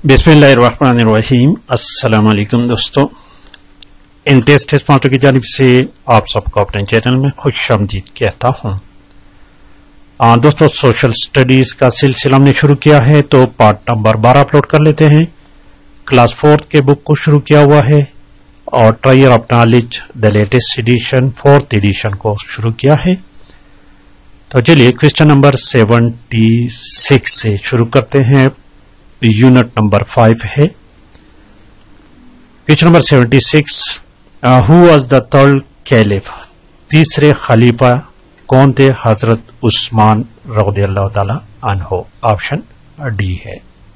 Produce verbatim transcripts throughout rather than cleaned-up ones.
बिस्मिल्लाहिर्रहमानिर्रहीम। अस्सलाम वालेकुम दोस्तों, इन टेस्ट टेस्ट मास्टर की जानिब से आप सबको अपने चैनल में खुशामदीद कहता हूँ। दोस्तों, सोशल स्टडीज का सिलसिला हमने शुरू किया है, तो पार्ट नंबर बारह अपलोड कर लेते हैं। क्लास फोर्थ के बुक को शुरू किया हुआ है और trier of knowledge the latest edition fourth edition को शुरू किया है। तो चलिए क्वेश्चन नंबर सेवेंटी सिक्स से शुरू करते हैं। यूनिट नंबर फाइव है। Question number seventy six, who was the third caliph? तीसरे खलीफा कौन थे? हजरत उस्मान रज़ियल्लाहु ताला अन्हु। ऑप्शन डी है।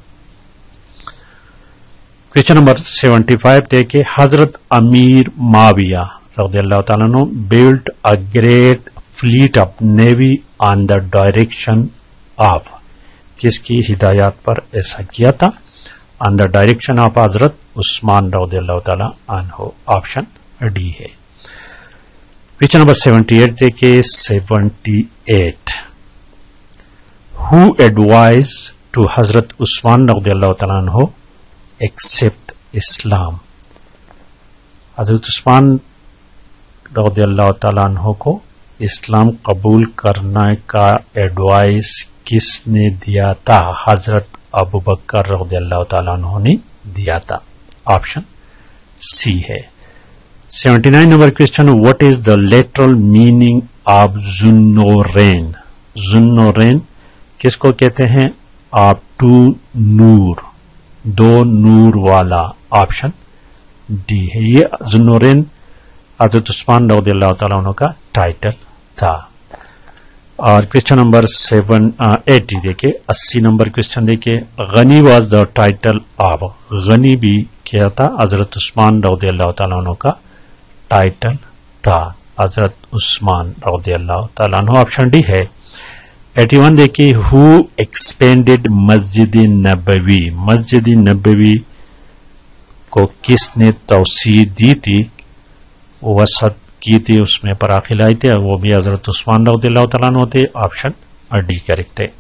क्वेश्चन नंबर सेवेंटी फाइव देखिए, हजरत अमीर माविया रज़ियल्लाहु ताला अन्हु built a great fleet of navy on the direction of, किसकी हिदायत पर ऐसा किया था? ऑन द डायरेक्शन ऑफ हजरत उस्मान रज़ियल्लाहु ताला अन्हु। ऑप्शन डी है। क्वेश्चन नंबर सेवेंटी एट देखिए, seventy eight, who advise to Hazrat Usman रज़ियल्लाहु ताला अन्हु एक्सेप्ट इस्लाम? हजरत उस्मान रज़ियल्लाहु ताला अन्हु को इस्लाम कबूल करने का एडवाइस किसने दिया था? हजरत अबू बकर रज़ियल्लाहु ताला अन्हु ने दिया था। ऑप्शन सी है। Seventy nine number question, what is the literal meaning of Zunnurain? Zunnurain किसको कहते हैं? आप टू नूर, दो नूर वाला। ऑप्शन डी है। ये जुन्नोरेन हजरत उस्मान रज़ियल्लाहु ताला अन्हु का टाइटल था। और क्वेश्चन नंबर सेवन एटी देखिए, अस्सी नंबर क्वेश्चन देखिए, Ghani was the title of? Ghani भी क्या था? हजरत उस्मान रज़ियल्लाहु ताला अन्हु का टाइटल था। हजरत उस्मान रज़ियल्लाहु ताला अन्हु। ऑप्शन डी है। एटी वन देखिए, हु एक्सपेंडेड मस्जिद नबवी? मस्जिद नबवी को किसने तौसीह दी थी, वसत की थी, उसमें पराखिल आए थे? वो भी हजरत उस्मान रज़ियल्लाहु ताला अन्हु थे। ऑप्शन डी करेक्ट है।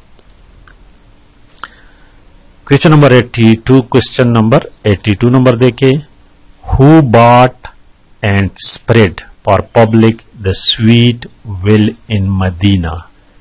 Question number eighty two, question number eighty two number देखे, who bought and spread for public the sweet well in Medina?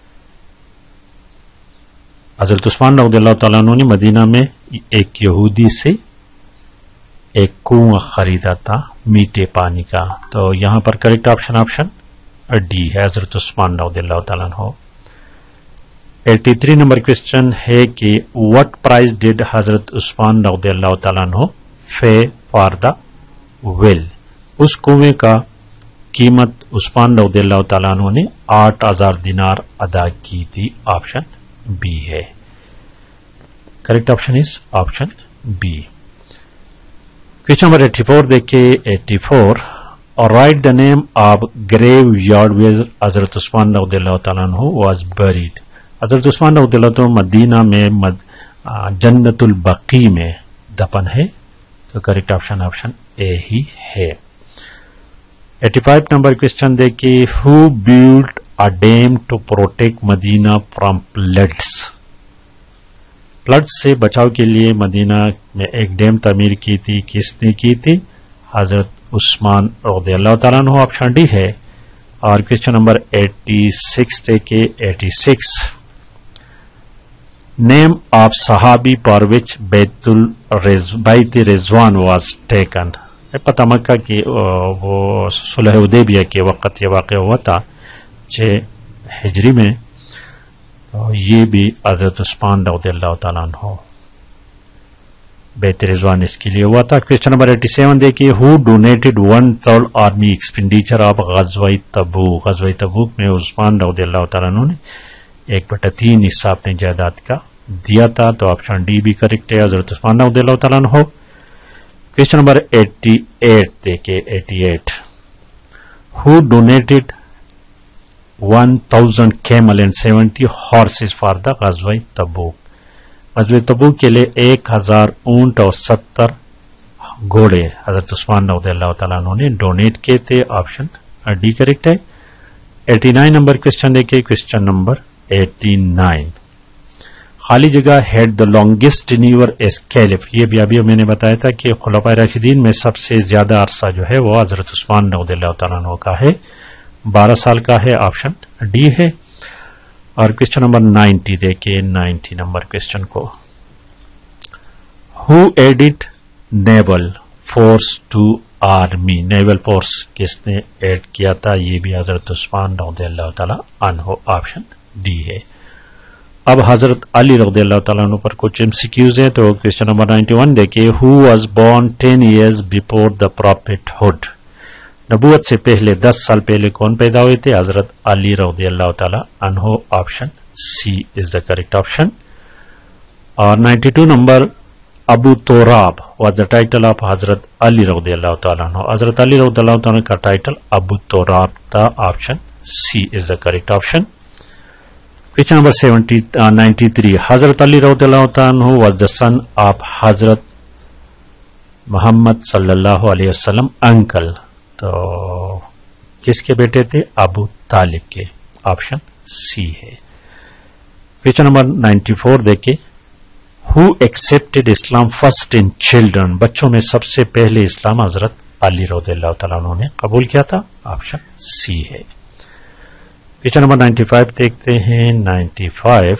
Hazrat Usman रज़ियल्लाहु ताला अन्हु ने मदीना में एक यहूदी से एक कुआं खरीदा था मीठे पानी का। तो यहां पर करेक्ट ऑप्शन ऑप्शन डी है, हजरत उस्मान रज़ियल्लाहु ताला अन्हु। एटी थ्री नंबर क्वेश्चन है कि व्हाट प्राइस डिड हजरत उस्मान रज़ियल्लाहु ताला अन्हु पे फॉर द वेल? उस कुएं का कीमत उस्मान रज़ियल्लाहु ताला अन्हु ने आठ हजार दिनार अदा की थी। ऑप्शन बी है। Correct option is option B. Question number eighty four देखिए, एटी फोर, और write the name of graveyard where Hazrat Usman रज़ियल्लाहु ताला अन्हु वाज बरीड? हजरत उस्मान रज़ियल्लाहु ताला मदीना में मद, जन्नतुल बकी में दफन है। तो करेक्ट ऑप्शन ऑप्शन ए ही है। एटी फाइव नंबर क्वेश्चन देखिए, who built a dam to protect Medina from floods? Flood से बचाव के लिए मदीना में एक डैम तामीर की थी, किसने की थी? हजरत उस्मान रज़ियल्लाहु ताला अन्हु। ऑप्शन डी है। और क्वेश्चन नंबर एटी सिक्स देखिए, एटी सिक्स, नेम ऑफ सहाबी फॉर विच बैतुल बैत रिजवान वाज टेकन? पता मक्का की वो सुलह हुदैबिया के वक्त ये वाक़या हुआ था छह हिजरी में। तो ये भी हजरत उस्मान रज़ियल्लाहु ताला अन्हु बैत रिजवान इसके लिए हुआ था। क्वेश्चन नंबर एटी सेवन देखिए, who donated one third army expenditure of गज़वा तबूक? गज़वा तबूक में उस्मान रज़ियल्लाहु ताला अन्हु ने एक बटा तीन हिस्सा अपने जायदाद का दिया था। तो ऑप्शन डी भी करेक्ट है, हजरत उस्मान रज़ियल्लाहु ताला अन्हु। क्वेश्चन नंबर एटी एट देखिए, eighty eight, who donated one thousand camel and seventy horses for the गज़वा तबूक? गज़वा तबूक के लिए एक हजार ऊंट और सत्तर घोड़े हजरत उस्मान रज़ियल्लाहु ताला अन्हु ने डोनेट किए थे। ऑप्शन डी करेक्ट है। एटी नाइन नंबर क्वेश्चन देखिए, क्वेश्चन नंबर एटी नाइन, خالی جگہ had the longest tenure as caliph. یہ بھی ابھی میں نے بتایا تھا کہ خلفائے راشدین میں سب سے زیادہ عرصہ جو ہے وہ حضرت عثمان رضی اللہ تعالیٰ عنہ کا ہے, بارہ سال کا ہے. آپشن ڈی ہے. اور کوشچن نمبر نائنٹی دیکھیں, نائنٹی نمبر کوشچن کو, who added naval force to army. Naval force کس نے ایڈ کیا تھا؟ یہ بھی حضرت عثمان رضی اللہ تعالیٰ عنہ. آپشن ڈی ہے. اب حضرت علی رضی اللہ تعالیٰ عنہ پر کچھ ایم سی کیوز ہیں. تو کوشچن نمبر نائنٹی ون دیکھیے, who was born ten years before the prophethood. نبوت سے پہلے دس سال پہلے کون پیدا ہوئے تھے؟ حضرت علی رضی اللہ تعالیٰ عنہ. Option C is the correct option. اور ninety two number, Abu Turab was the title of Hazrat Ali رضی اللہ تعالیٰ عنہ. حضرت علی رضی اللہ تعالیٰ کا ٹائٹل ابو توراب تھا. Option C is the correct option. Question number seventy ninety three, Hazrat Ali رضی اللہ تعالیٰ عنہ was the sun of Hazrat Muhammad صلی اللہ علیہ وسلم انکل. تو کس کے بیٹے تھے؟ ابو طالب کے. آپشن سی ہے. کوشچن نمبر نائنٹی فور دیکھیں, who accepted Islam first in children. بچوں میں سب سے پہلے اسلام حضرت علی رضی اللہ تعالیٰ عنہ نے قبول کیا تھا. آپشن سی ہے. کوشچن نمبر نائنٹی فائیو دیکھتے ہیں. Ninety five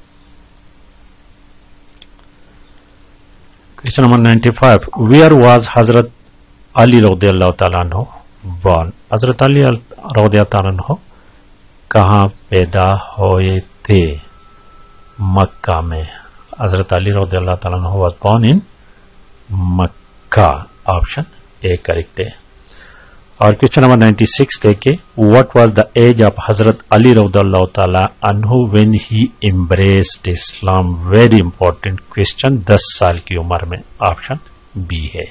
question number ninety five, where was Hazrat Ali رضی اللہ تعالیٰ عنہ بورن. حضرت علی رضی اللہ تعالیٰ عنہ کہاں پیدا ہوئے تھے؟ مکہ میں. حضرت علی رضی اللہ تعالیٰ عنہ was born in Mecca. Option A correct ہے. اور کوشچن نمبر نائنٹی سکس دیکھیں, what was the age of Hazrat Ali رضی اللہ تعالیٰ عنہ when he embraced Islam. Very important question, دس سال کی عمر میں. آپشن بی ہے.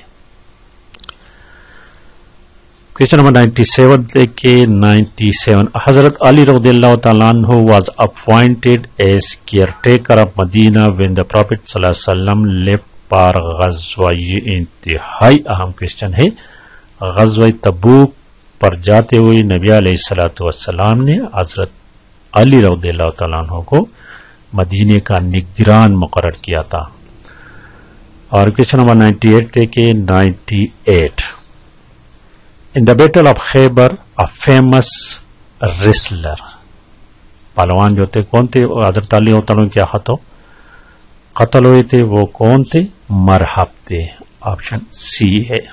کوشچن نمبر نائنٹی سیون دیکھیں. نائنٹی سیون, حضرت علی رضی اللہ تعالیٰ عنہ was appointed as caretaker of Medina when the prophet صلی اللہ علیہ وسلم لیفٹ فار غزوہ. یہ انتہائی اہم کوشچن ہے. غزوہ تبوک پر جاتے ہوئے نبی علیہ الصلوۃ والسلام نے حضرت علی رضی اللہ تعالیٰ عنہ کو مدینے کا نگران مقرر کیا تھا. اور کوشچن نمبر نائنٹی ایٹ دیکھیں. Ninety eight, in the battle of Khaibar a famous wrestler. پہلوان جو تھے کون تھے؟ حضرت علی رضی اللہ عنہ کے ہاتھوں قتل ہوئے تھے. وہ کون تھے؟ مرحب تھے. آپشن سی ہے.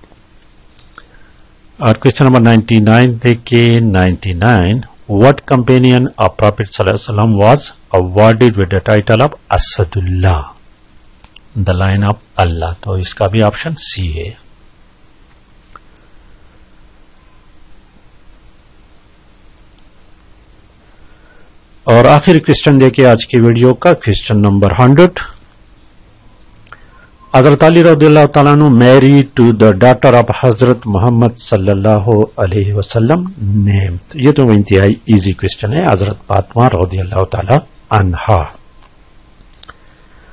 اور کوشچن نمبر نائنٹی نائن دیکھیں. Ninety nine, what companion of Prophet صلی اللہ علیہ وسلم was awarded with the title of Asad Allah, the line of اللہ. تو اس کا بھی آپشن سی ہے. اور آخری کوشچن دیکھیں آج کی ویڈیو کا, کوشچن نمبر ہنڈریڈ, حضرت علی رضی اللہ تعالیٰ عنہ married to the daughter of Hazrat Muhammad صلی اللہ علیہ وسلم نیم. یہ تو انتہائی ایزی کوشچن ہے. حضرت فاطمہ رضی اللہ تعالیٰ عنہا.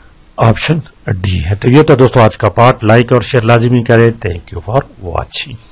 آپشن ڈی ہے. تو یہ تو دوستو آج کا پارٹ. لائک اور شیئر لازمی کرے. Thank you for watching.